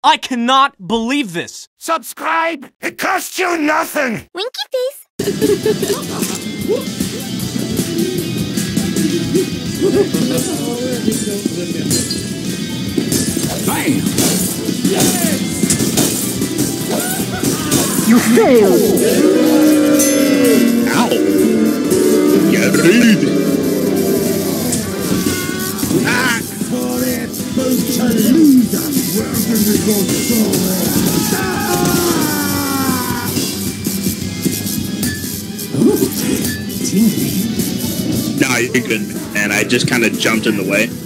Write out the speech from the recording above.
I cannot believe this. Subscribe! It costs you nothing! Winky face. Bam! Yes! You failed! Ow! Get ready! Ah! No, you're good, man. I just kind of jumped in the way.